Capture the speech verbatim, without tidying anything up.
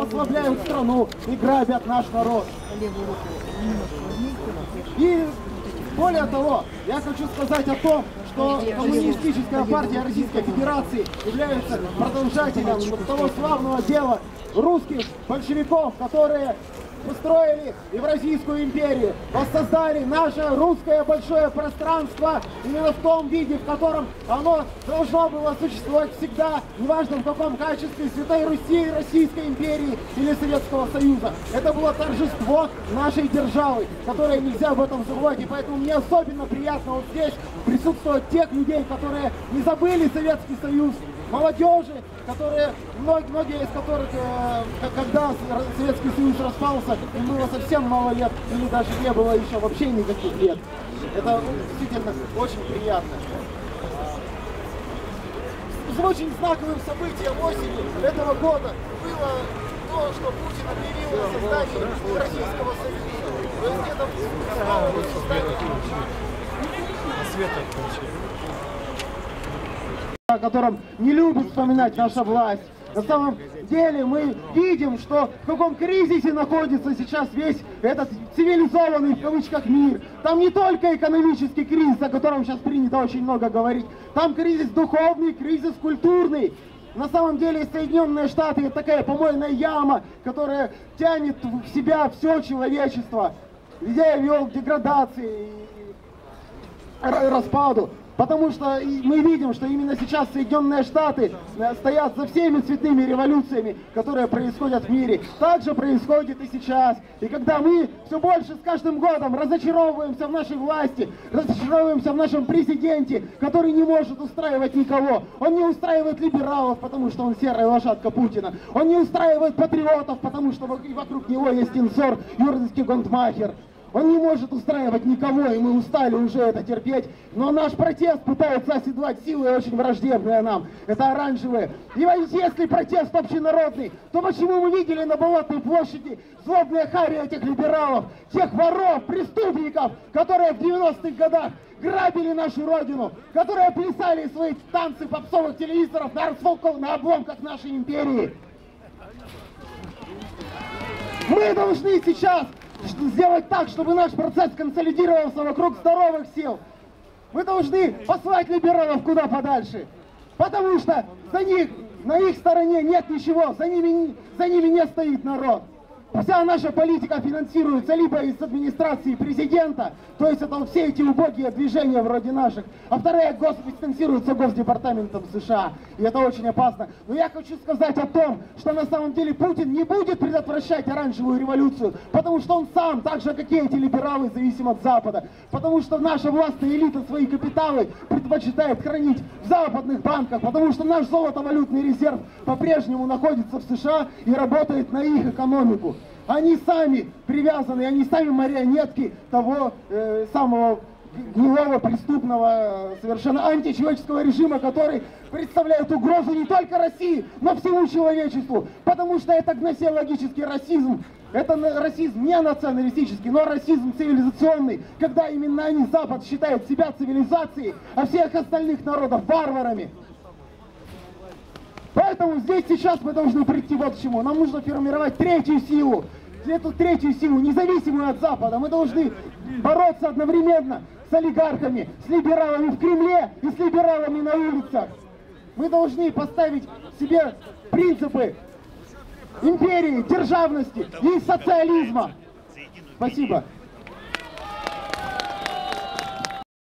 ослабляют страну и грабят наш народ. И более того, я хочу сказать о том, что Коммунистическая партия Российской Федерации является продолжателем того славного дела русских большевиков, которые устроили Евразийскую империю, воссоздали наше русское большое пространство именно в том виде, в котором оно должно было существовать всегда, неважно в каком качестве, Святой Руси, Российской империи или Советского Союза. Это было торжество нашей державы, которое нельзя об этом забывать, и поэтому мне особенно приятно вот здесь присутствовать тех людей, которые не забыли Советский Союз, молодежи, которые, многие, многие из которых, э, когда Советский Союз распался, им было совсем мало лет, или даже не было еще вообще никаких лет. Это действительно очень приятно. Очень знаковым событием осени этого года было то, что Путин объявил о создании Российского Союза. То есть это основа создания о котором не любит вспоминать наша власть. На самом деле мы видим, что в каком кризисе находится сейчас весь этот цивилизованный в кавычках мир. Там не только экономический кризис, о котором сейчас принято очень много говорить, там кризис духовный, кризис культурный. На самом деле Соединенные Штаты это такая помойная яма, которая тянет в себя все человечество, ведя его к деградации и распаду. Потому что мы видим, что именно сейчас Соединенные Штаты стоят за всеми цветными революциями, которые происходят в мире. Так же происходит и сейчас. И когда мы все больше с каждым годом разочаровываемся в нашей власти, разочаровываемся в нашем президенте, который не может устраивать никого. Он не устраивает либералов, потому что он серая лошадка Путина. Он не устраивает патриотов, потому что вокруг него есть инсор Юрнский Гондмахер. Он не может устраивать никого, и мы устали уже это терпеть. Но наш протест пытается оседлать силы очень враждебные нам. Это оранжевые. И если протест общенародный, то почему мы видели на Болотной площади злобные хари этих либералов, тех воров, преступников, которые в девяностых годах грабили нашу родину, которые плясали свои танцы попсовых телевизоров на, расфолков, на обломках нашей империи? Мы должны сейчас сделать так, чтобы наш процесс консолидировался вокруг здоровых сил. Мы должны послать либералов куда подальше, потому что за них, на их стороне нет ничего, за ними, за ними не стоит народ. Вся наша политика финансируется либо из администрации президента, то есть это вот все эти убогие движения вроде наших, а вторая гос финансируется Госдепартаментом США, и это очень опасно. Но я хочу сказать о том, что на самом деле Путин не будет предотвращать оранжевую революцию, потому что он сам, так же как и эти либералы, зависим от Запада, потому что наша властная элита свои капиталы предпочитает хранить в западных банках, потому что наш золотовалютный резерв по-прежнему находится в США и работает на их экономику. Они сами привязаны, они сами марионетки того э, самого гнилого, преступного, совершенно античеловеческого режима, который представляет угрозу не только России, но всему человечеству. Потому что это гносеологический расизм. Это расизм не националистический, но расизм цивилизационный, когда именно они, Запад, считают себя цивилизацией, а всех остальных народов варварами. Поэтому здесь сейчас мы должны прийти вот к чему. Нам нужно формировать третью силу. Эту третью силу, независимую от Запада. Мы должны бороться одновременно с олигархами, с либералами в Кремле и с либералами на улицах. Мы должны поставить себе принципы империи, державности и социализма. Спасибо.